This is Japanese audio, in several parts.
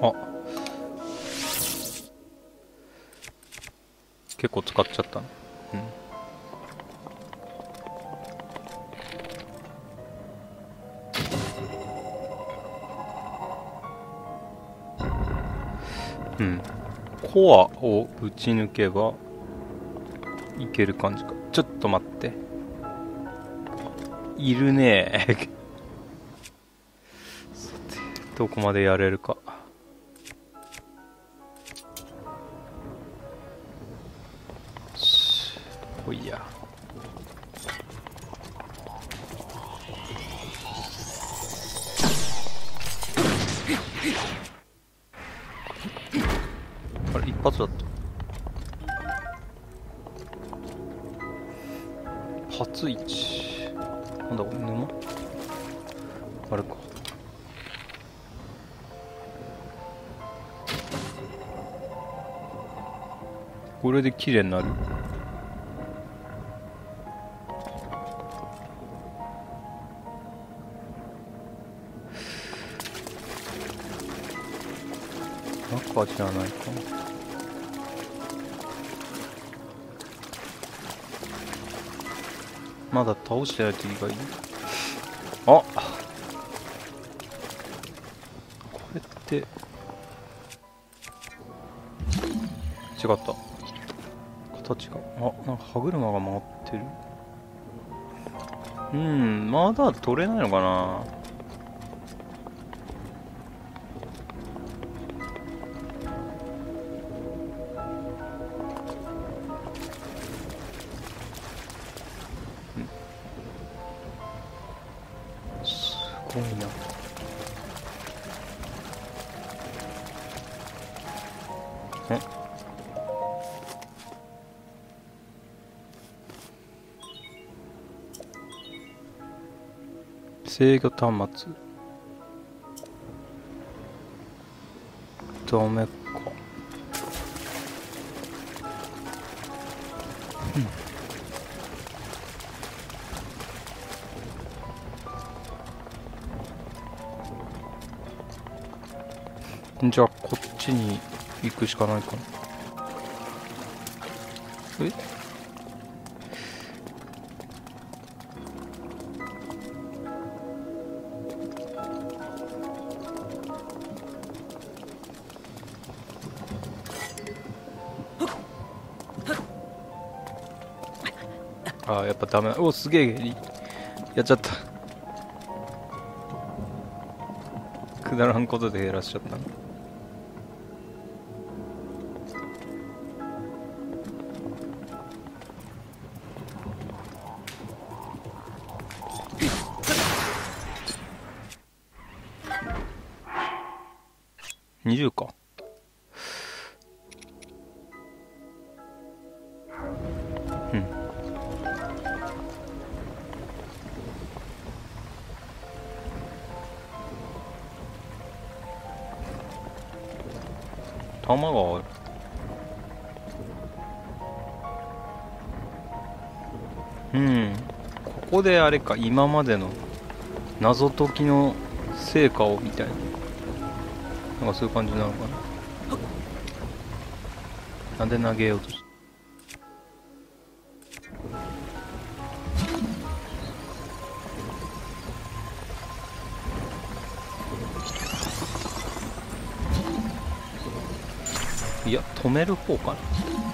あ、結構使っちゃったね。うん。コアをぶち抜けばいける感じか。ちょっと待って。いるねー。さて、どこまでやれるか。来いや。あれ、一発だった。初一。なんだこれ、沼あれか。これで綺麗になる。中じゃないか。まだ倒してない時がいい。あ、これって違った形が。あ、なんか歯車が回ってる。まだ取れないのかな。すごいな。制御端末ダメか。じゃあこっちに行くしかないかな。あ、やっぱダメだ。お、すげえやっちゃった。くだらんことで減らしちゃったの。20か。弾がある。ここであれか、今までの謎解きの成果をみたいな、なんかそういう感じなのかな。なんで投げようとして。いや、止める方かな。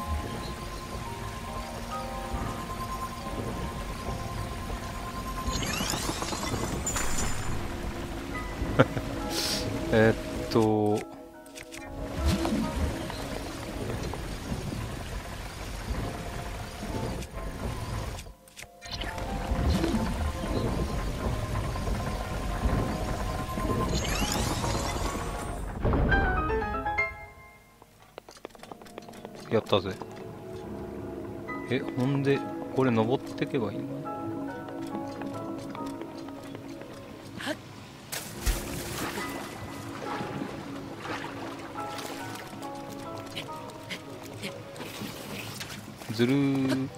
えっとやったぜ。ほんでこれ登ってけばいいの。ずるー。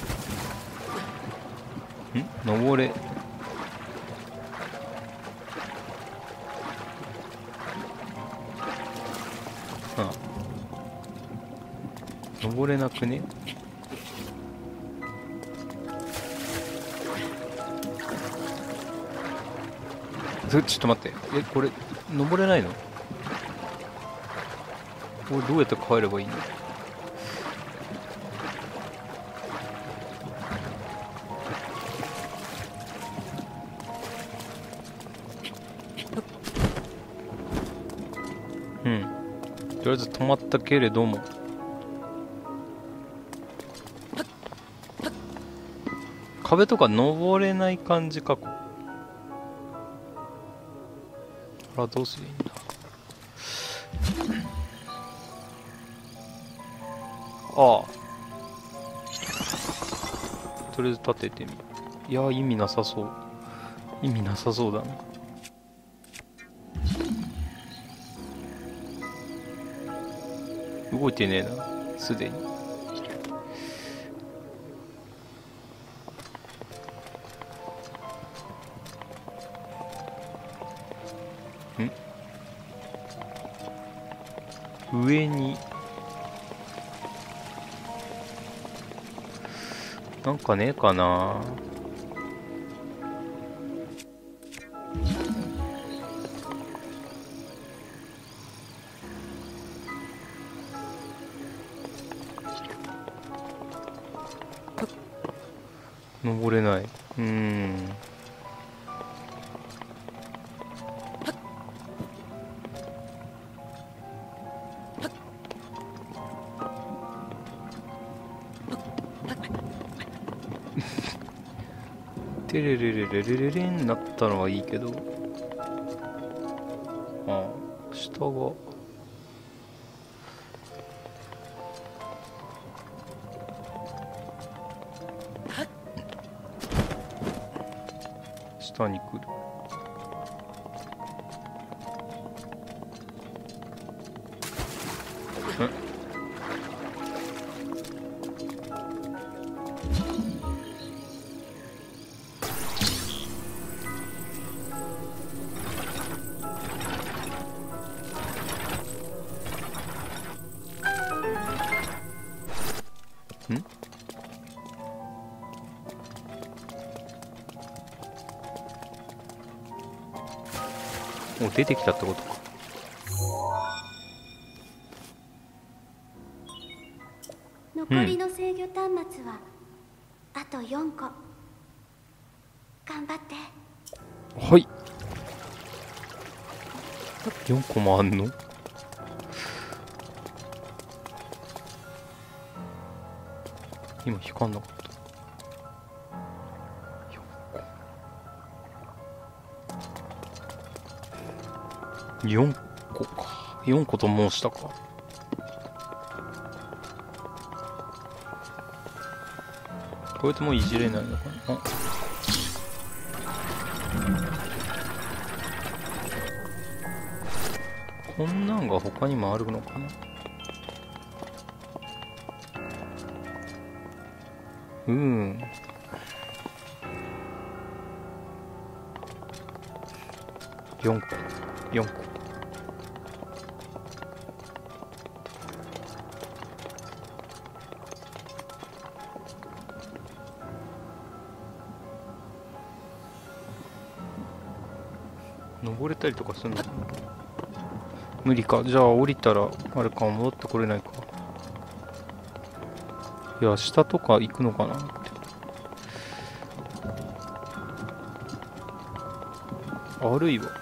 登れ。 登れなくね？ちょっと待って、これ登れないの？これどうやって帰ればいいの？うん、とりあえず止まったけれども、壁とか登れない感じか。あら、どうすりゃいいんだ。ああ、とりあえず立ててみる。いや、意味なさそう。意味なさそうだな。動いてねえな、すでに。上になんかねえかな。登れない。テレレレレレレレになったのはいいけど、ああ、下が下に来る。もう出てきたってことか。 残りの制御端末はあと4個。頑張って。 はい。4個もあんの？今光んなかった。4個か。4個と申したか。こうやってもういじれないのかな。こんなんが他にもあるのかな。4個4個。登れたりとかするの？無理か。じゃあ降りたらあれか、戻ってこれないか。いや、下とか行くのかなって。あるいは、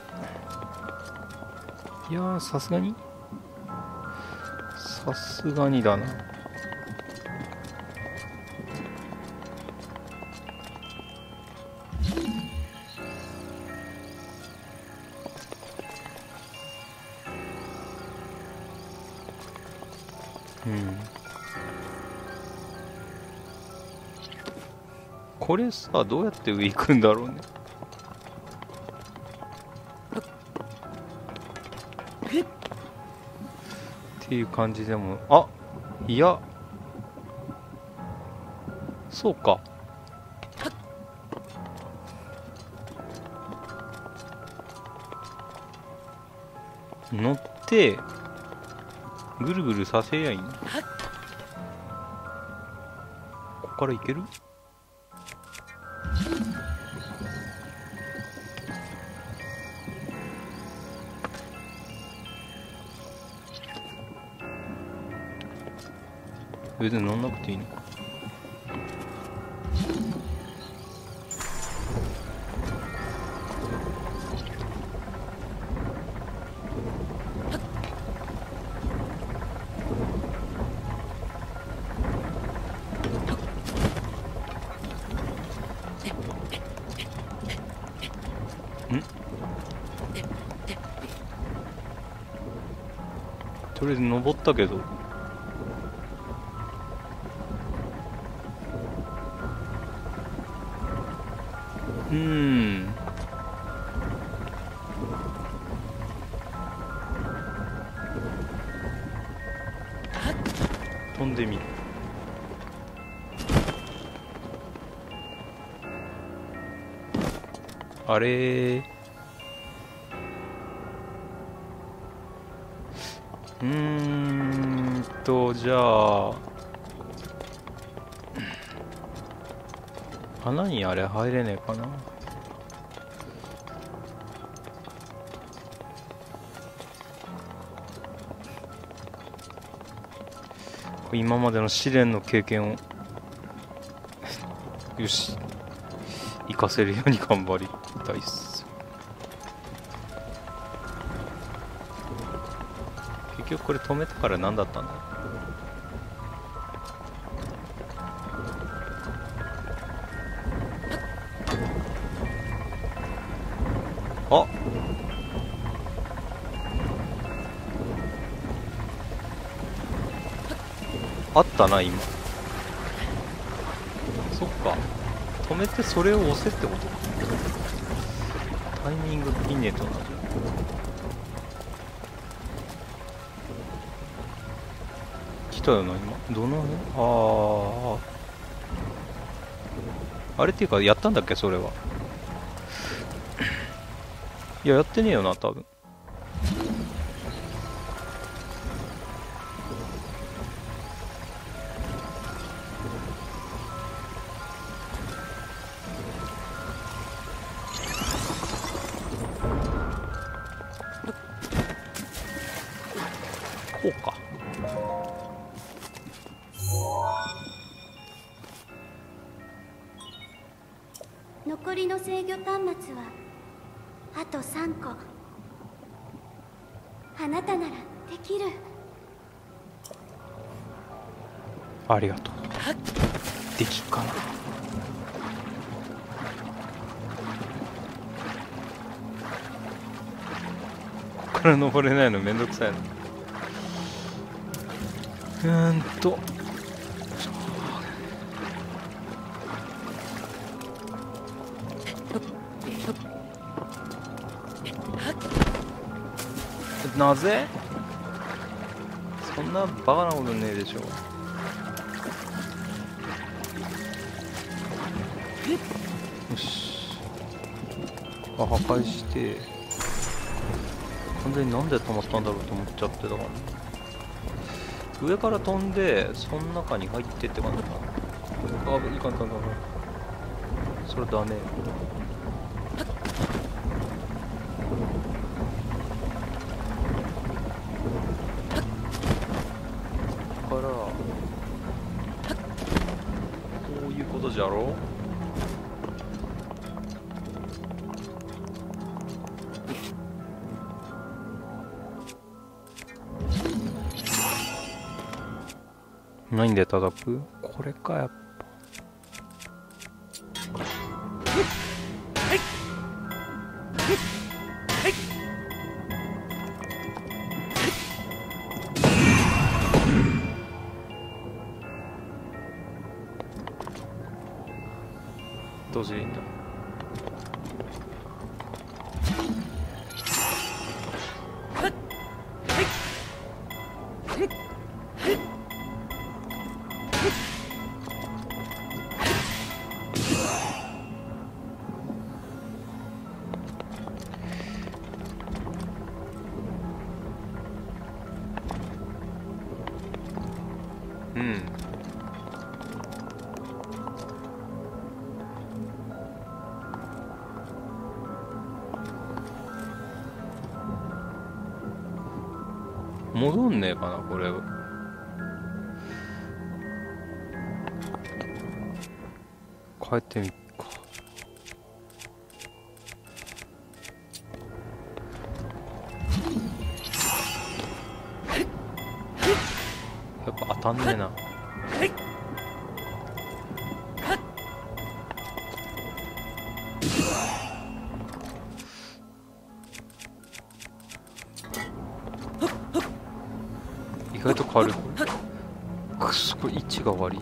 いやー、さすがにだな。これさ、どうやって上行くんだろうね。っていう感じでも、あ、いや、そうか。乗ってぐるぐるさせやいい。 っから行ける？別に乗んなくていいのか。とりあえず登ったけど、飛んでみる。あれじゃあ穴にあれ入れねえかな。今までの試練の経験をよし活かせるように頑張りたいっす。結局これ止めてから何だったんだ。あ、あったな今。そっか、止めてそれを押せってこと。タイミングピンネットなんじゃん。来たよな今。どの辺？あれっていうかやったんだっけそれは。いややってねえよな多分。こうか。 残りの制御端末はあと3個。あなたならできる。 ありがとう。できっかな。ここから登れないのめんどくさいな。なぜ？そんなバカなことねえでしょ。よし。破壊して。完全になんで止まったんだろうと思っちゃってたからね。上から飛んで、その中に入ってって感じかな。あ、いかん。それだね。じゃろう。何で叩く？これかやっぱ。どうすりゃいいんだ。 戻んねえかなこれ。帰ってみっか。やっぱ当たんねえな。意外と軽い。くすごい位置が悪い。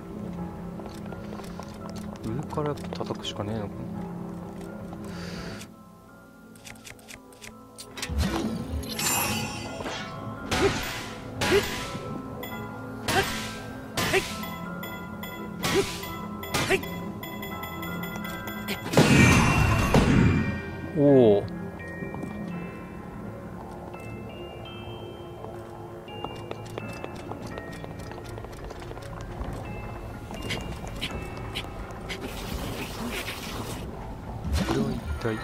上からやっぱ叩くしかねえのかな。おお。これは一体。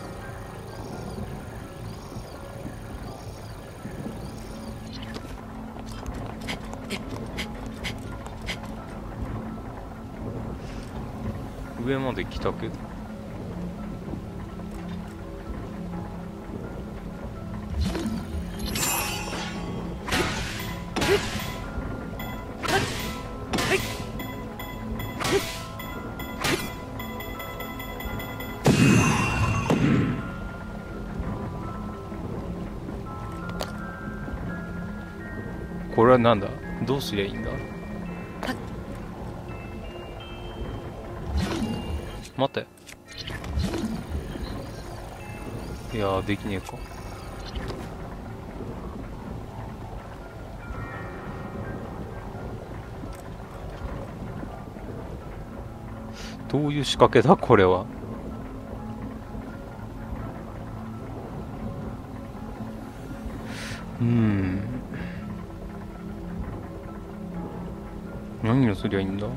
上まで来たけど。これはなんだ。どうすりゃいいんだ。待って。いやーできねえか。どういう仕掛けだこれは。何をすりゃいいんだ。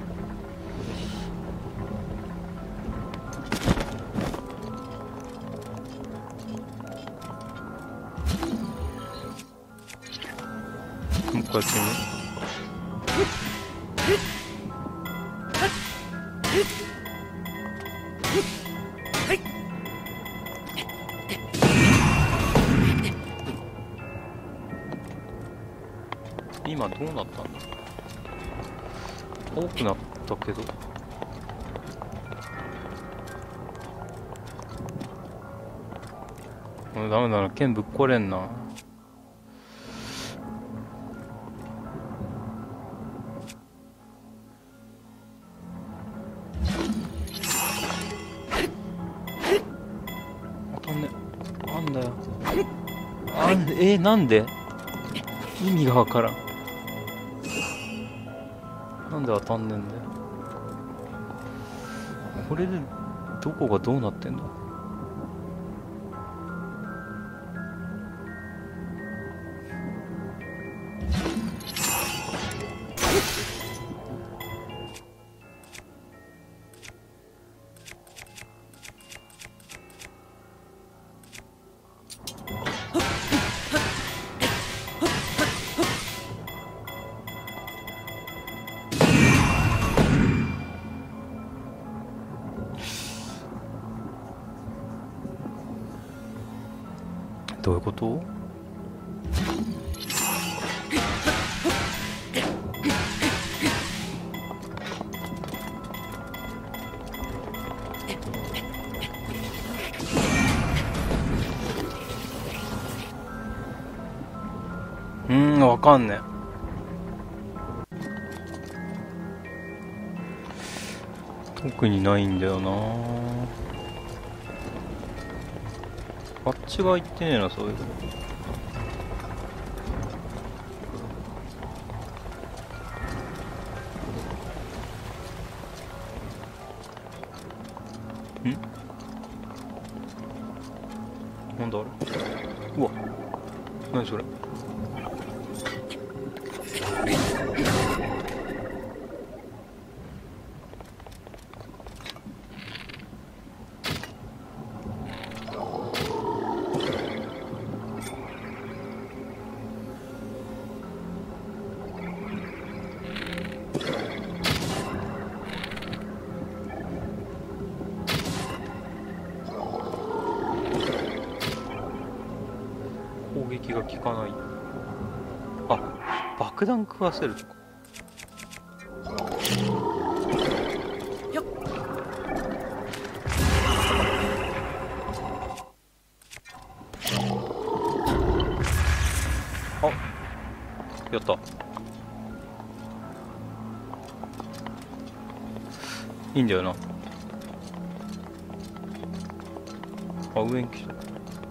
もう一回やってみよう。今どうなったんだ。多くなったけど。ダメだな、剣ぶっ壊れんな。当たんね。なんだよ。なんで意味がわからん。なんで当たんねんだよ。これでどこがどうなってんだ。どういうこと？わかんねえ。特にないんだよな。あっちが行ってねえな、そういうこと。なんだあれ。うわ、何それ。 撃が効かない。あ、爆弾食わせるとか。 よっ。 あ、やった。いいんだよな。あ、上に来た。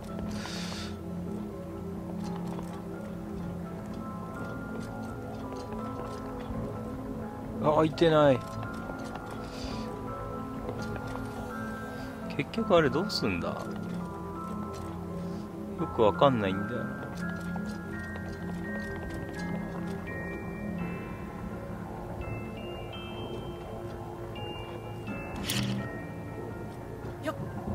あ、開いてない。結局あれどうすんだ。よくわかんないんだよな。 よっ。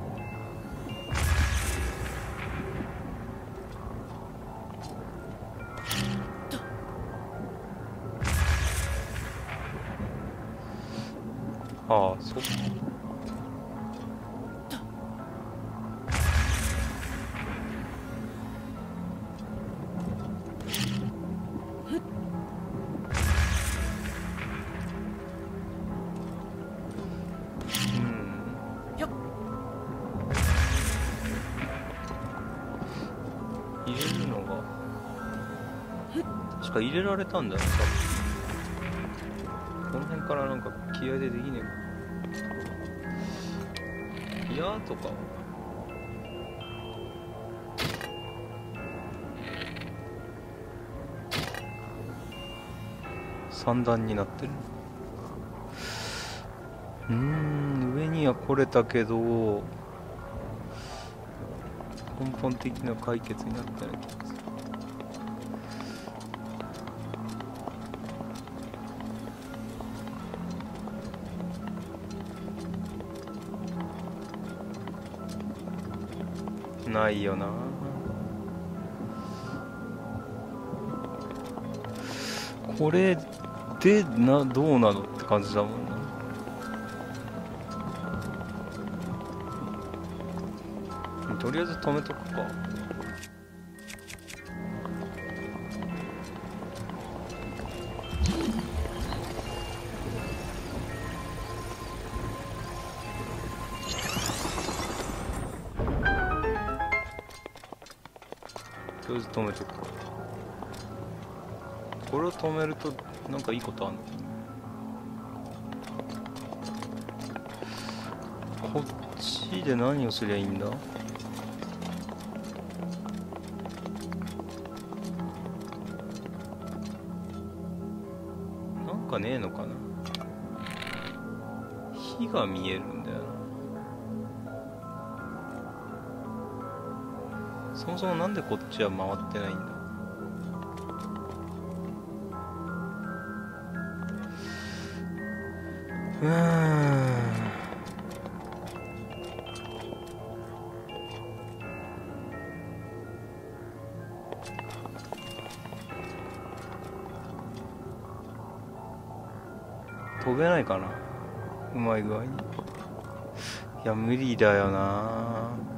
ああ、そう。 よっ。 入れるのが確か入れられたんだよね、この辺からなんか気合でできねえか。いやーとか3段になってる。上には来れたけど根本的な解決になってない気がする。ないよな。これでどうなのって感じだもんな。とりあえず止めとくか。とりあえず止めとくか。これを止めるとなんかいいことあんの？こっちで何をすりゃいいんだ？なんかねえのかな。火が見えるんだよな。そもそもなんでこっちは回ってないんだ。飛べないかな、うまい具合に。いや無理だよな。